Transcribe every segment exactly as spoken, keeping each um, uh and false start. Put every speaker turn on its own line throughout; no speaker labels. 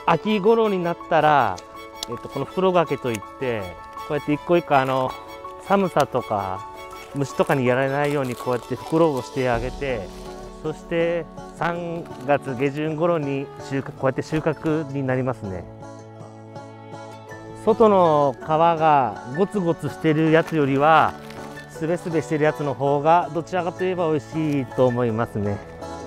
秋頃になったら、えっと、この袋掛けといってこうやって一個一個あの寒さとか虫とかにやられないようにこうやって袋をしてあげて、そしてさんがつげじゅん頃に収穫こうやって収穫になりますね。外の皮がゴツゴツしてるやつよりはスベスベしてるやつの方がどちらかといえば美味しいと思いますね。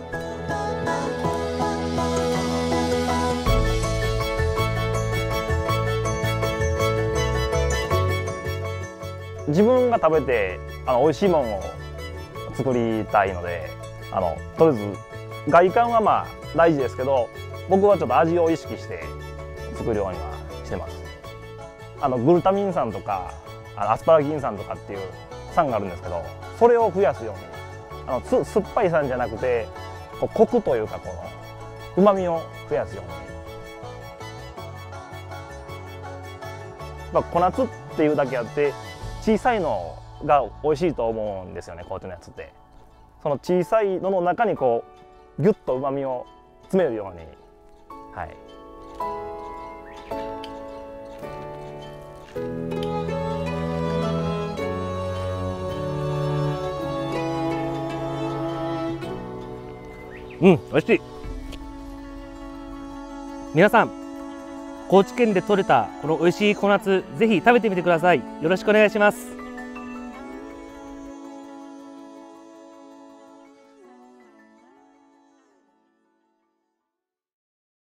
自分が食べてあの美味しいものを作りたいので、あのとりあえず外観はまあ大事ですけど、僕はちょっと味を意識して作るようにはしてます。あのグルタミン酸とかあのアスパラギン酸とかっていう酸があるんですけど、それを増やすように、あのす酸っぱい酸じゃなくてこうコクというかこのうまみを増やすように。まあ、粉つっていうだけあって小さいのが美味しいと思うんですよね、こうやってのやつって。その小さいのの中にこうギュッとうまみを詰めるように、はい。
うん、美味しい。皆さん、高知県で採れたこの美味しい小夏、ぜひ食べてみてください。よろしくお願いします。